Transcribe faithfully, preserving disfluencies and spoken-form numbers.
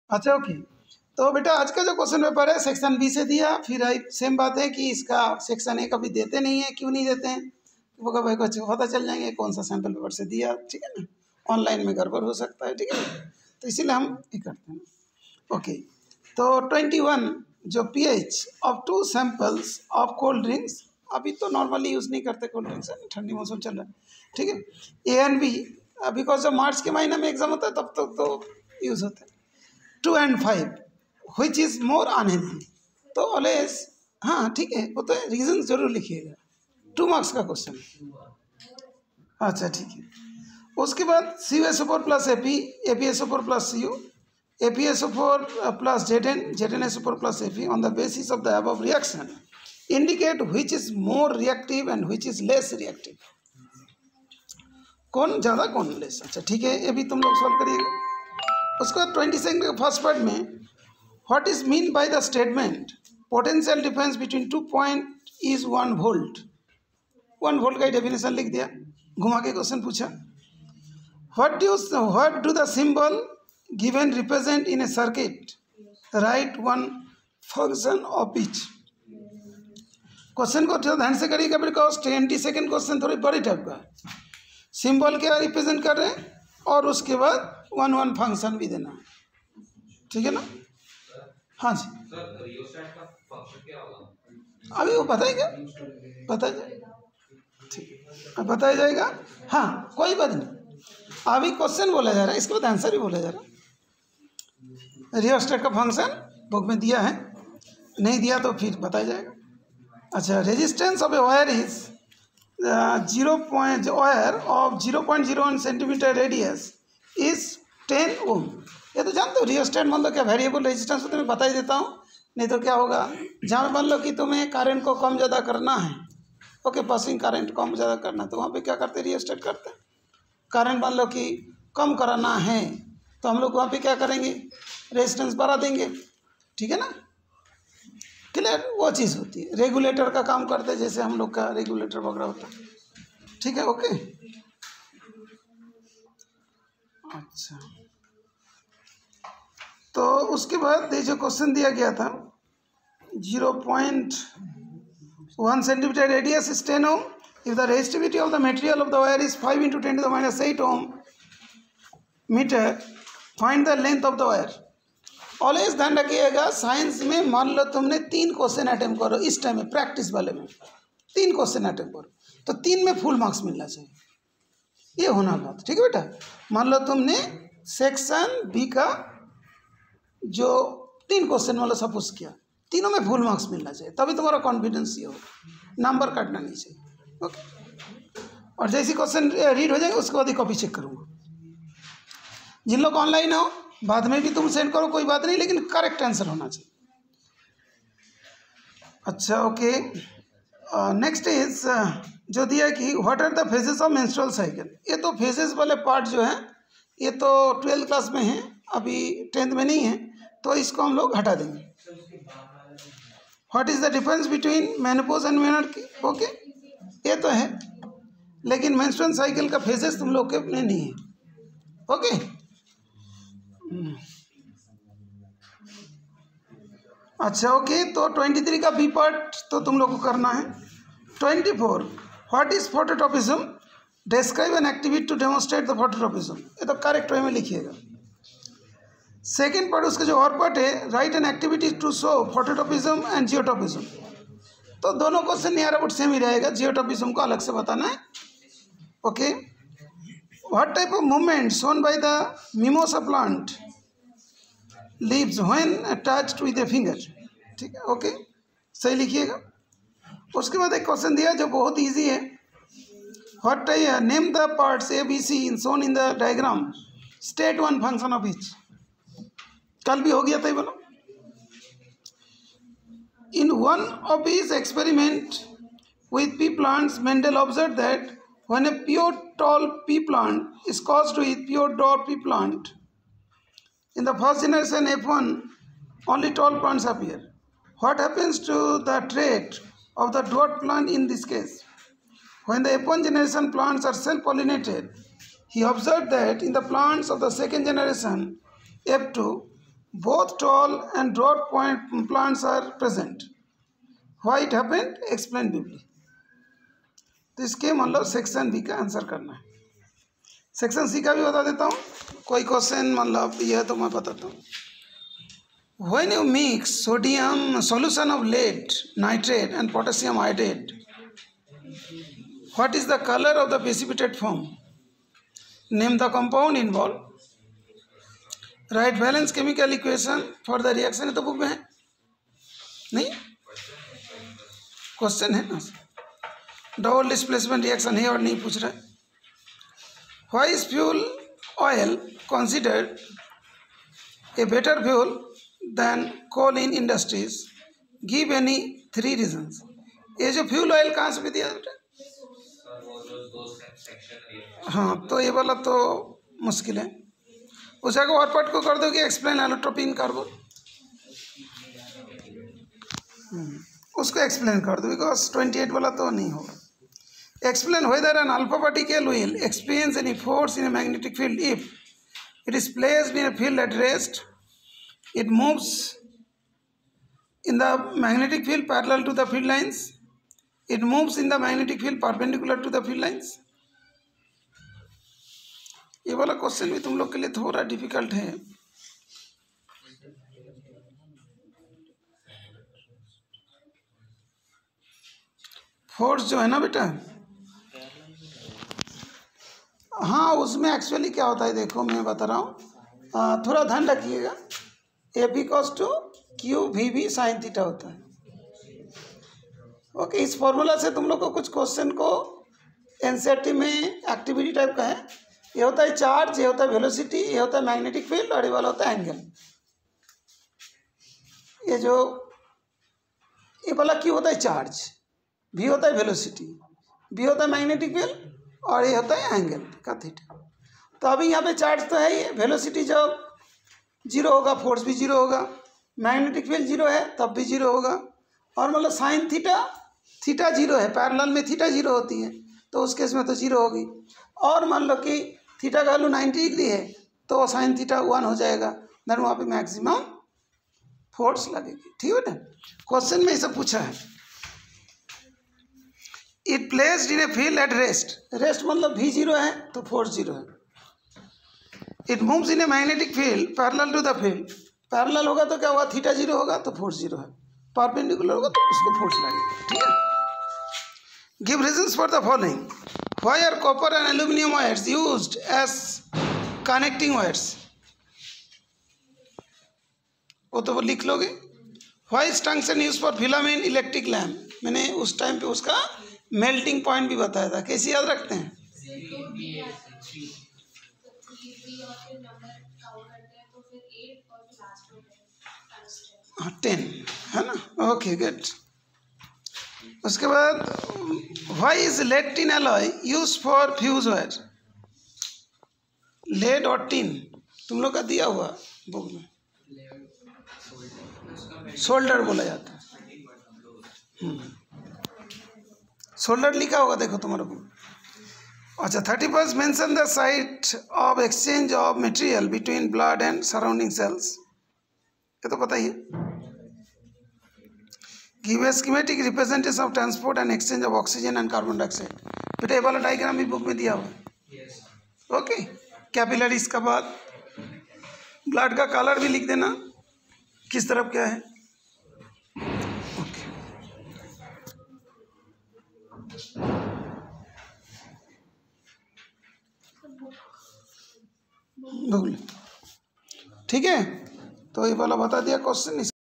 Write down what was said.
अच्छा ओके, तो बेटा आज का जो क्वेश्चन पेपर है सेक्शन बी से दिया, फिर सेम बात है कि इसका सेक्शन ए कभी देते नहीं है, क्यों नहीं देते हैं? वो का भाई को अच्छा पता चल जाएंगे कौन सा सैम्पल पेपर से दिया, ठीक है ना, ऑनलाइन में गड़बड़ हो सकता है, ठीक है, तो इसीलिए हम ये करते हैं। ओके, तो ट्वेंटी वन जो P H of two samples of cold drinks, अभी तो नॉर्मली यूज़ नहीं करते कोल्ड ड्रिंक्स, ठंडी मौसम चल रहा है, ठीक है, ए एंड बी, बिकॉज जब मार्च के महीने में एग्जाम होता है तब तक तो यूज़ होता है। Two and five which is more unhealthy, तो ऑलवेज हाँ ठीक है, वो तो रीज़न जरूर लिखिएगा, टू मार्क्स का क्वेश्चन है। अच्छा ठीक है, उसके बाद C U S O four plus A P, A P S O four plus C U, A P S O four plus Z N, Z N S O four plus A P on the basis of the above reaction indicate which is more reactive and which is less reactive, कौन ज़्यादा कौन less. अच्छा ठीक है, ये भी तुम लोग सॉल्व करिएगा। उसके बाद ट्वेंटी सेकेंड के फर्स्ट पार्ट में what is mean by the statement potential difference between two point is one volt, one volt का डेफिनेशन लिख दिया, घुमा के क्वेश्चन पूछा। What do what do the symbol given represent in a circuit, right one function of each. Question को ध्यान से करिएगा बिकॉज ट्वेंटी सेकेंड क्वेश्चन थोड़ी बड़ी टाइप का है, सिंबल क्या रिप्रेजेंट कर रहे हैं और उसके बाद वन वन फंक्शन भी देना है, ठीक है ना। हाँ जी सर, रियोस्टेट का फंक्शन क्या होगा अभी वो बताया क्या, बताया जाएगा, ठीक है बताया जाएगा। हाँ कोई बात नहीं, अभी क्वेश्चन बोला जा रहा है, इसके बाद आंसर भी बोला जा रहा है। रियोस्टेट का फंक्शन बुक में दिया है, नहीं दिया तो फिर बताया जाएगा। अच्छा, resistance of a wire is zero point wire of zero point zero one centimetre radius is ten ohm, ये तो जानते हो। रियोस्टेट मान लो क्या वेरिएबल रेजिस्टेंस तो मैं बता ही देता हूँ, नहीं तो क्या होगा, जहाँ मान लो कि तुम्हें करंट को कम ज़्यादा करना है, ओके पासिंग करंट कम ज़्यादा करना है, तो वहाँ पे क्या करते हैं, रियोस्टेट करते हैं। करंट मान लो कि कम कराना है तो हम लोग वहाँ पे क्या करेंगे, रेजिस्टेंस बढ़ा देंगे, ठीक है ना, क्लियर, वो चीज़ होती है। रेगुलेटर का काम करते हैं, जैसे हम लोग का रेगुलेटर वगैरह होता है, ठीक है ओके। अच्छा, तो उसके बाद ये जो क्वेश्चन दिया गया था, zero point one centimetre radius is ten ohm, if the resistivity of the material of the wire is five into ten to the minus eight ohm metre, find the length of the wire. Always ध्यान रखिएगा, science में मान लो तुमने तीन question attempt करो इस time में, practice वाले में तीन क्वेश्चन अटेम्प्ट करो तो तीन में फुल मार्क्स मिलना चाहिए, ये होना बात, ठीक है बेटा। मान लो तुमने सेक्शन बी का जो तीन क्वेश्चन मान लो सपोज किया, तीनों में फुल मार्क्स मिलना चाहिए, तभी तुम्हारा कॉन्फिडेंस ये होगा, नंबर काटना नहीं चाहिए, ओके। और जैसे क्वेश्चन रीड हो जाएंगे उसके बाद ही कॉपी चेक करूँगा। जिन लोग ऑनलाइन हो बाद में भी तुम सेंड करो, कोई बात नहीं, लेकिन करेक्ट आंसर होना चाहिए। अच्छा ओके, नेक्स्ट इज जो दिया कि what are the phases of menstrual cycle, ये तो फेजेस वाले पार्ट जो है ये तो ट्वेल्थ क्लास में है, अभी टेंथ में नहीं है, तो इसको हम लोग हटा देंगे। What is the difference between menopause and menarche, okay ये तो है, लेकिन मेंस्ट्रुअल साइकिल का फेजेस तुम लोग के में नहीं है, ओके। अच्छा ओके, तो ट्वेंटी थ्री का बी पार्ट तो तुम लोग को करना है। Twenty four what is phototropism, describe an activity to demonstrate the phototropism, ये तो करेक्ट वे में लिखिएगा। सेकेंड पार्ट उसका जो और पार्ट है, write an activity to show phototropism and geotropism, तो दोनों क्वेश्चन नियर अबाउट सेम ही रहेगा, जियोट्रॉपिज्म को अलग से बताना है, okay. What type of movement shown by the mimosa plant leaves when attached with a finger, ठीक है ओके, सही लिखिएगा। उसके बाद एक क्वेश्चन दिया जो बहुत इजी है, what name the parts A B C in shown in the diagram, state one function of each, कल भी हो गया था ये बोलो। In one of his experiment with pea plants Mendel observe that when a pure tall pea plant is crossed with pure dot pea plant, in the first generation F one only tall plants appear. What happens to the trait of the dwarf plant in this case? When the F one generation plants are self-pollinated, he observed that in the plants of the second generation F two both tall and broad point plants are present. Why it happened? Explain briefly. तो इसके मतलब section B का answer करना है। Section C का भी बता देता हूँ, कोई क्वेश्चन मतलब यह तो मैं बताता हूँ। When you mix sodium solution of lead nitrate and potassium iodide, what is the color of the precipitate form? Name the compound involved. Write balance chemical equation for the reaction. ये तो book में है नहीं, question है ना। Double displacement reaction है और नहीं पूछ रहा है। Why is fuel oil considered a better fuel than coal in industries? Give any three reasons. ये जो फ्यूल ऑयल कहाँ से भी दिया बेटा? हाँ, तो ये वाला तो मुश्किल है। उस जगह और पार्ट को कर दो कि एक्सप्लेन एलोट्रोपी इन कार्बन, उसको एक्सप्लेन कर दो, बिकॉज ट्वेंटी एट वाला तो नहीं होगा। Explain whether an alpha particle will experience any force in a magnetic field if it is placed in a field at rest. It moves in the magnetic field parallel to the field lines. It moves in the magnetic field perpendicular to the field lines. ये वाला question भी तुम लोग के लिए थोड़ा difficult है। Force जो है ना बेटा, हाँ उसमें एक्चुअली क्या होता है देखो मैं बता रहा हूँ, थोड़ा ध्यान रखिएगा। A B cos two Q V B sine theta होता है। ओके, इस फॉर्मूला से तुम लोग को कुछ क्वेश्चन को एनसीईआरटी में एक्टिविटी टाइप का है। ये होता है चार्ज, ये होता है वेलोसिटी, ये होता है मैग्नेटिक फील्ड और ये वाला होता है एंगल। ये जो ये वाला क्यू होता है चार्ज, वी होता है वेलोसिटी, बी होता है मैग्नेटिक फील्ड और ये होता है एंगल का थीटा। तो अभी यहाँ पे चार्ज तो है ही, वेलोसिटी जब जीरो होगा फोर्स भी जीरो होगा, मैग्नेटिक फील्ड जीरो है तब भी जीरो होगा, और मतलब साइन थीटा थीटा जीरो है, पैरेलल में थीटा जीरो होती है तो उस केस में तो जीरो होगी। और मान लो कि थीटा का वैल्यू नाइन्टी डिग्री है तो साइन थीटा वन हो जाएगा, देन वहाँ पे मैक्सिमम फोर्स लगेगी। ठीक है ना, क्वेश्चन में ये सब पूछा है। It placed in a field at rest, rest मतलब भी जीरो है तो फोर्स जीरो है। It moves in a magnetic field parallel to the field, parallel होगा तो क्या होगा, थीटा जीरो होगा तो फोर्स जीरो है, परपेंडिकुलर होगा तो उसको फोर्स लगेगा। ठीक है, give reasons for the following. Why are copper and aluminium wires used as connecting wires, वो तो वो लिख लोगे। Why is tungsten used for filament electric lamp, मैंने उस टाइम पे उसका मेल्टिंग पॉइंट भी बताया था, कैसे याद रखते हैं? हाँ टेन है ना, ओके गुड। उसके बाद why is lead tin alloy use for fuse wire, lead और टिन तुम लोग का दिया हुआ बुक में सोल्डर बोला जाता है, सोल्डर लिखा होगा देखो तुम्हारे बुक। अच्छा, thirty first mention the site of exchange of material between blood and surrounding cells, ये तो पता ही है। Give a schematic representation of transport and exchange of oxygen and carbon dioxide, बेटा ये वाला डायग्राम भी बुक में दिया हुआ है। ओके, कैपिलरीज का बाद ब्लड का कलर भी लिख देना किस तरफ क्या है। ओके, ठीक है, तो ये वाला बता दिया क्वेश्चन।